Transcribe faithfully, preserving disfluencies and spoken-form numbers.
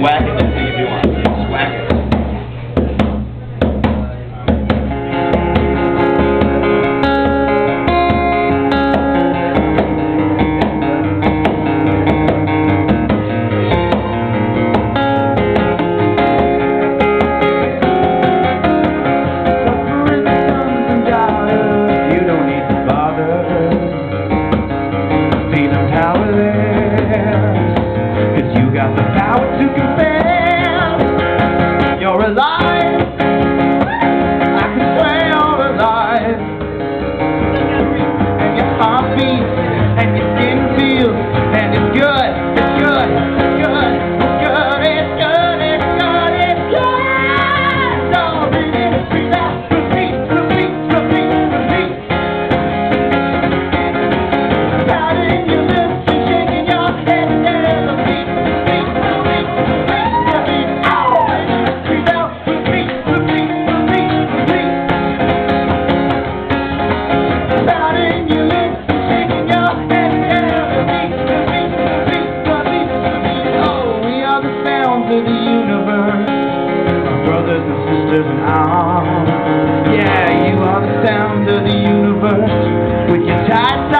Swag it, just if you want. Swag it. Got the power to confess you're alive. I can swear you're alive. And your heart beats and your skin feels, and it's good, it's good, it's good, it's good, it's good, it's good, it's good. So breathe in, breathe out, repeat, repeat, repeat, repeat. Pouting your lips and shaking your head and repeat. Of the universe, our brothers and sisters in arms. Yeah, you are the sound of the universe with your tight